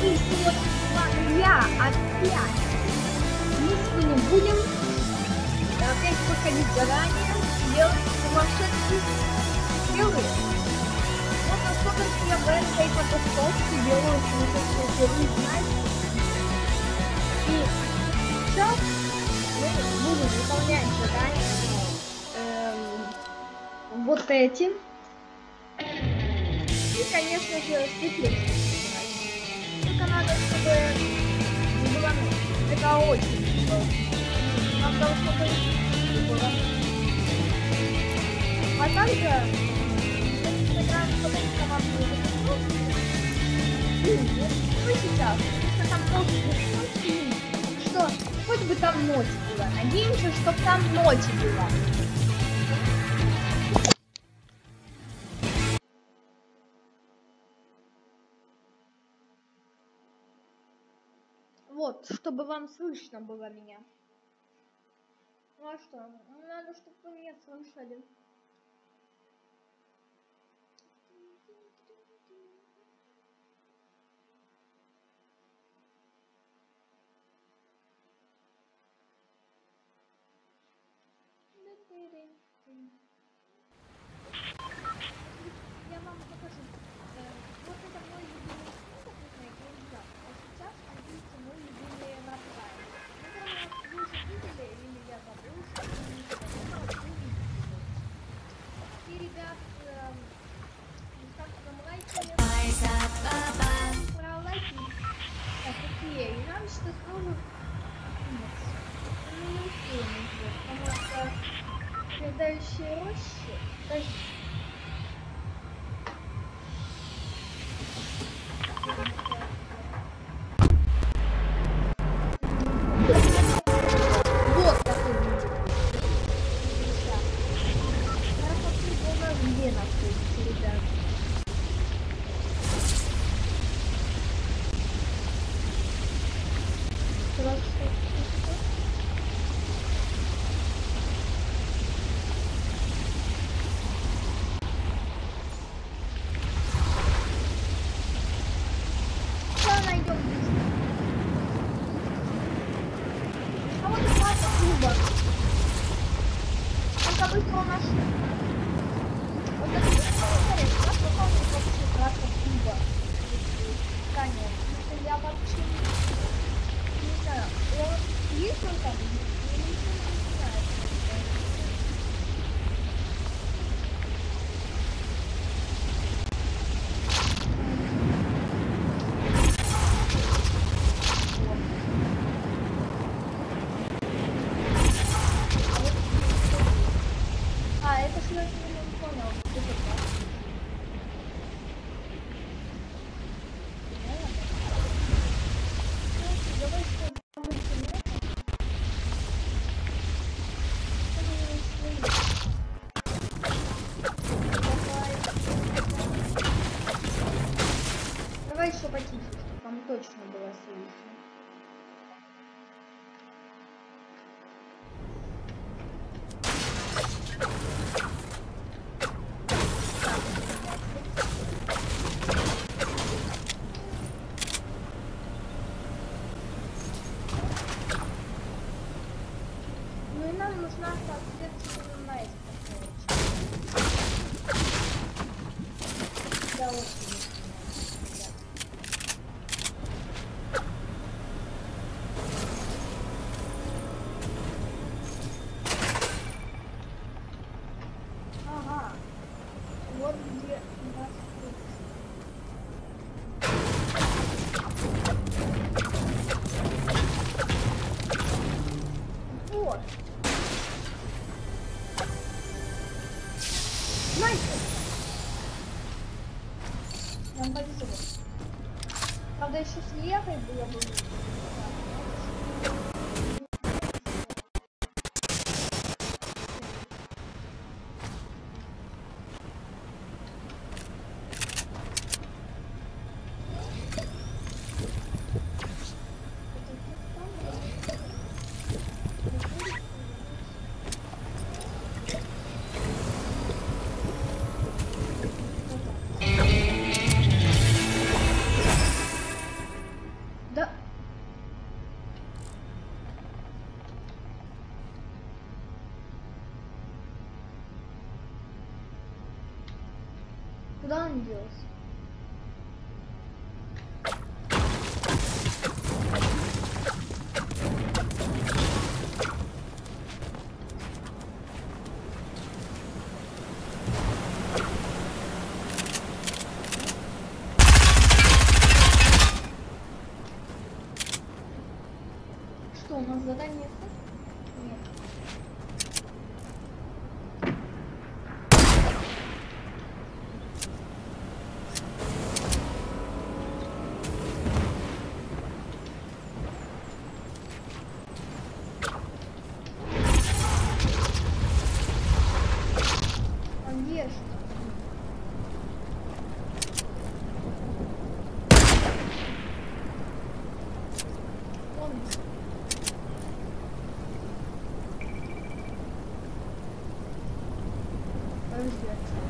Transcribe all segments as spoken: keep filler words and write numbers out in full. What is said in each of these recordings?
И сегодня с вами я опять. Мы сегодня будем опять выходить заранее, делать сумасшедшие стрелы. Вот особенно я в этой подготовке делаю сумасшедшие стрелы, знаете. И сейчас мы будем выполнять задания эм, вот эти. И, конечно же, светлейшие. Только надо, чтобы не было, это очень было. Нам должно быть не было. А также, если сыграем с этой командой, ну сейчас, если там просто что, хоть бы там ночь была. Надеемся, чтобы там ночь была. Вот, чтобы вам слышно было меня. Ну а что? Ну, надо, чтобы вы меня слышали. Я вам покажу. Вот это мой любимый список, а сейчас видите мой любимый направление. Вы уже видели, или я забыл, что вы не видели. И, ребят, ставьте нам лайки. Про лайки. Так, окей. И нам сейчас нужно... Мы не успеем уже, потому что следующие рощи... Даже... Вот такой видео. Сейчас посмотрим, у нас где находится, ребят. Давай еще потише, чтобы вам точно было слышно. Ну и нам нужна, соответственно, майстер. Да, очень. Вот где у нас вот. Знаете, нам повезло. Правда, еще с левой было бы. Ангелс. Что, у нас задание? Нет. А где что? Он. Подожди.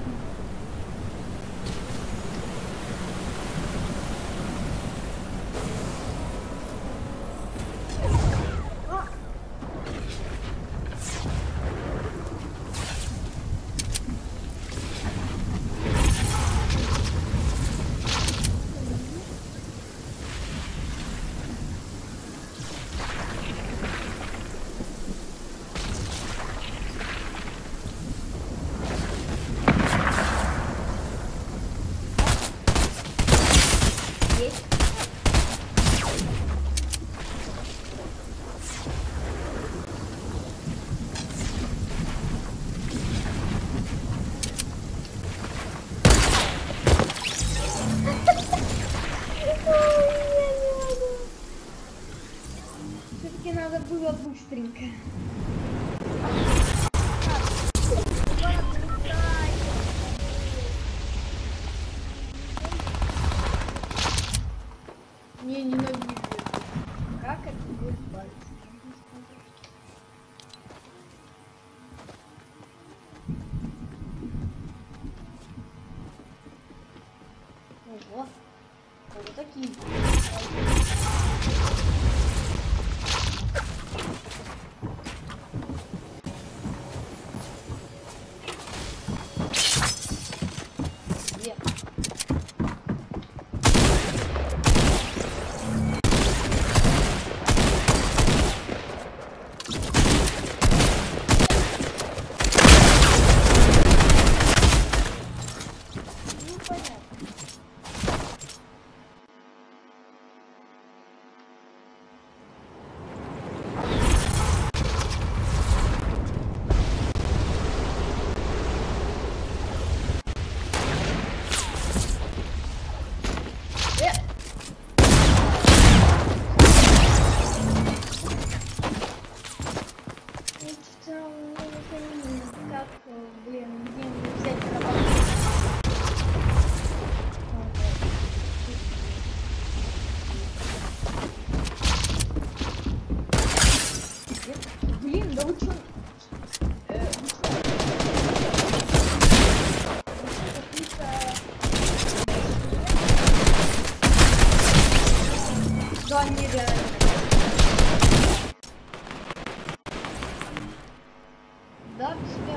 А! Есть. Все-таки надо было быстренько. Не ненавижу. Как это будет пальцы? Ого. Вот такие. Где? Как, блин, где мне взять работу? Блин, да вы чё? Э, вы чё? Да, нереально. Да, без тебя.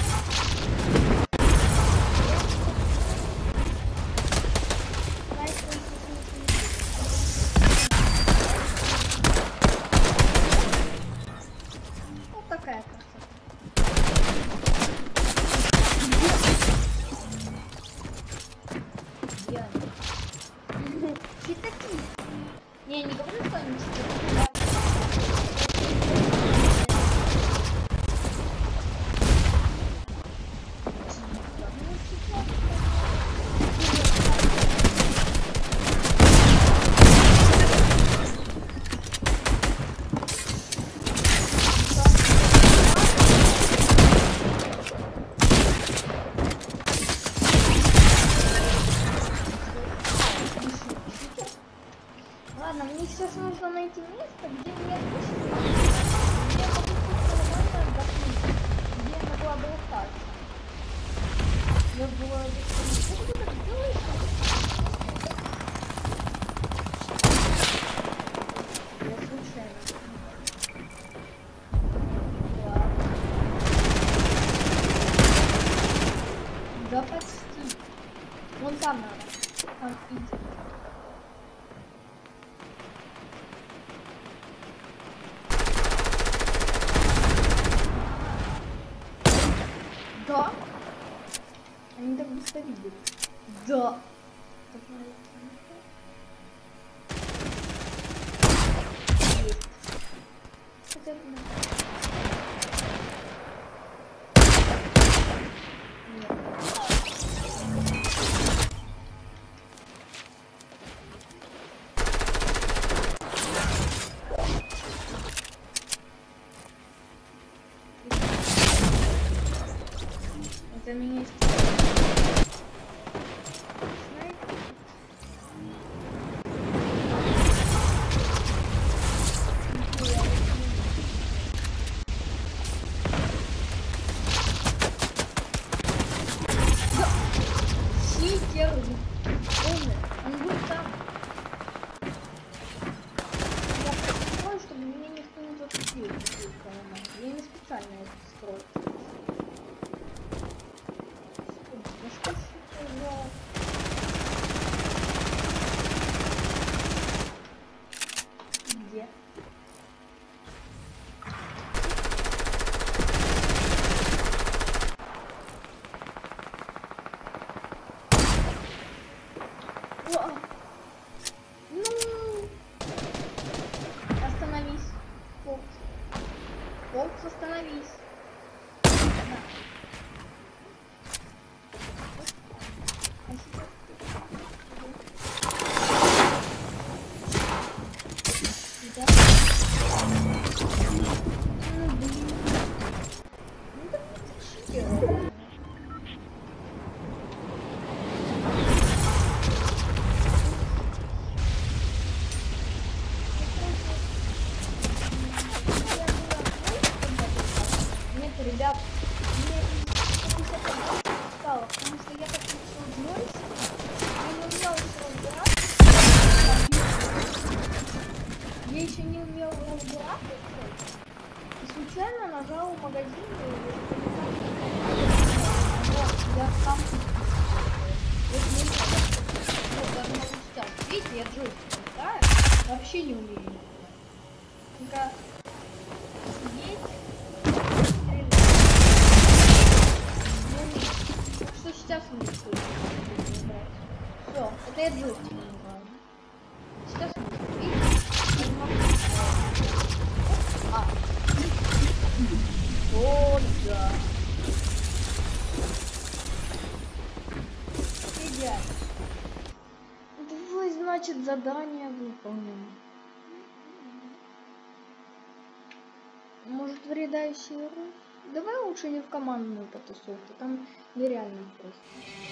Вот такая красота. Я. Читаки. Не, не говорю, что они читаки. Ладно, мне сейчас нужно найти место, где мне отлично, где я могу нормально отдохнуть, где я могла бы остаться. Я была что ты так делаешь? Я случайно. Ладно. Да почти. Вон надо. Там иди. Да? Они так быстро видят. Да. Есть. Хотя бы... Нет. Это меня есть. Я не специально это строил. Ну что ж это за... Где? О! Ну! Остановись, Фокс. Фокс, остановись. На. А сейчас... Да. Ну, блин. Ну, так не тащите. Ребят, мне пятьдесят стало, потому что я так решил делать, я не умела еще разбираться, я еще не умела разбираться, и случайно нажала магазин, и вот, я сам, вот мне вот, даже могу сейчас, видите, я джойстик играю, вообще не умею, только сидеть. Что сейчас мы не стоит играть? Все, это я джойстик называю. Сейчас мы видите? А. О, да. Идеально. Давай, значит, задание выполним. Может, вредающий рус? Давай лучше не в командную потусовку, там нереально просто.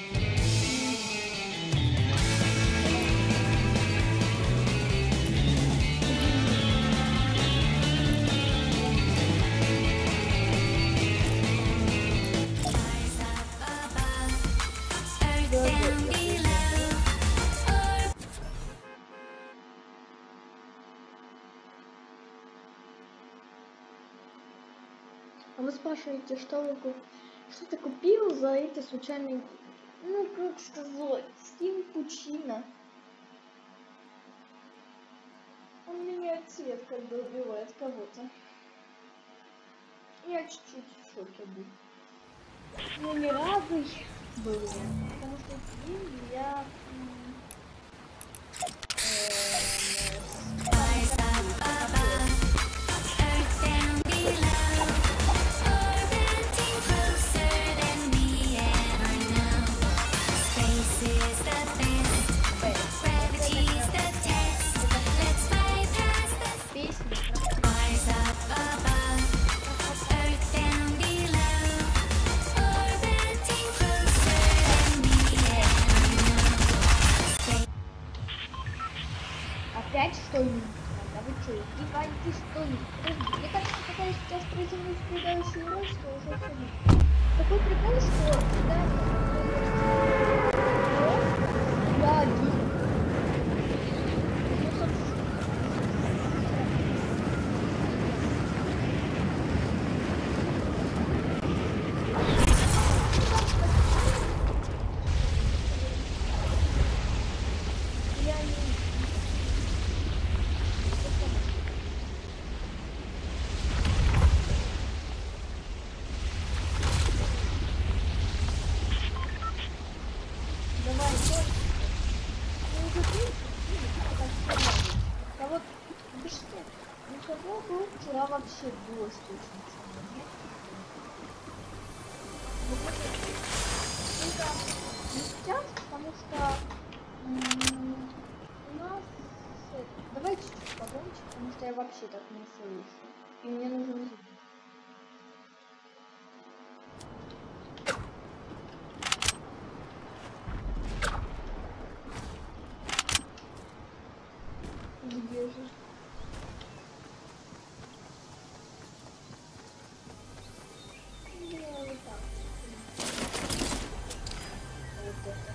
А вы спрашиваете, что вы что ты купил за эти случайные, ну как сказать, Steam Puccino. Он меняет цвет, когда убивает кого-то. Я чуть-чуть в шоке был. Но не радый был, потому что Steam я... Опять что ли? Да вы что, издеваетесь что ли? Подожди, мне кажется, когда я сейчас приземлюсь в следующий раз, то уже все. Такой прикол, что да, я один. вообще было очень ценно. Только не сейчас, потому что у нас... Давайте чуть-чуть погромче, потому что я вообще так не слышу. И мне нужен звук. Где же? Я вот так. Вот это.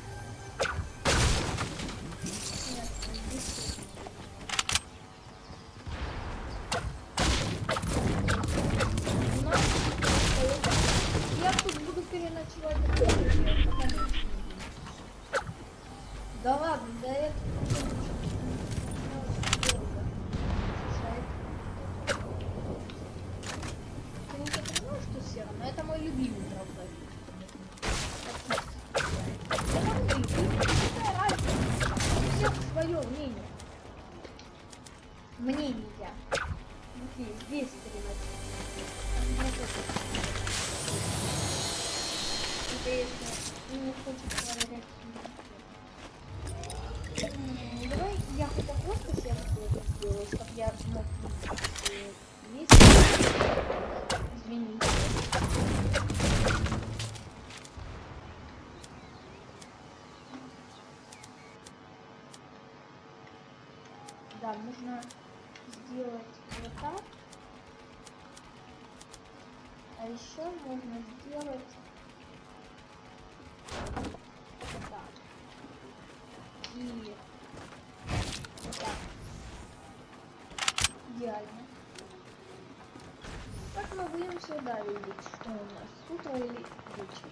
Нет, здесь. Я тут буду переночевать. Да ладно, да это... Ты не понимаешь, что серо? Но это мой любимый, правда. Это мой любимый. Какая разница? У всех свое мнение. Мне нельзя. Окей, здесь переносить. Это если не хочешь проверять. Давай я хотя просто сердце это сделаю, чтобы я мог есть. Извините. Да, нужно сделать вот так. А еще можно сделать вот так. И вот так. Идеально. Так мы будем всегда видеть, что у нас утро или вечер.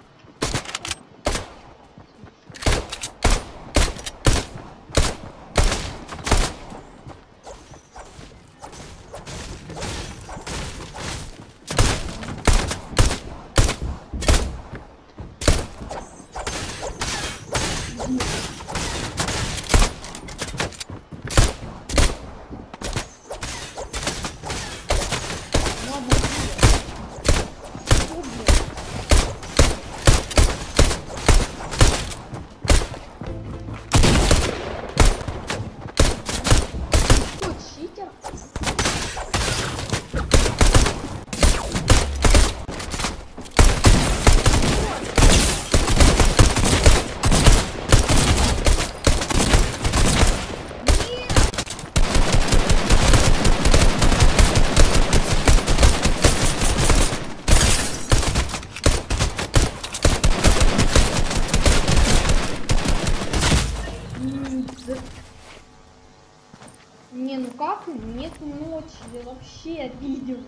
Не, ну как нет ночи, я вообще обиделся.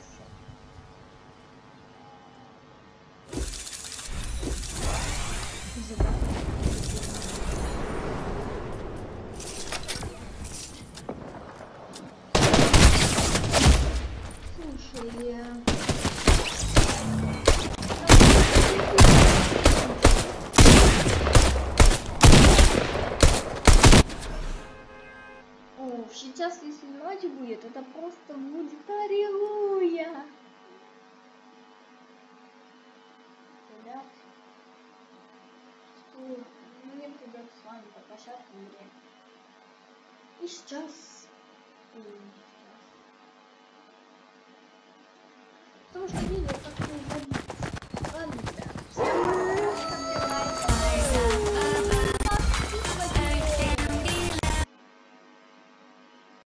Слушай, я... О, сейчас, если ночь будет, это просто будет аллилуйя. Ребят, что мне придется с вами попрощаться мне. И сейчас... И сейчас. Потому что видео как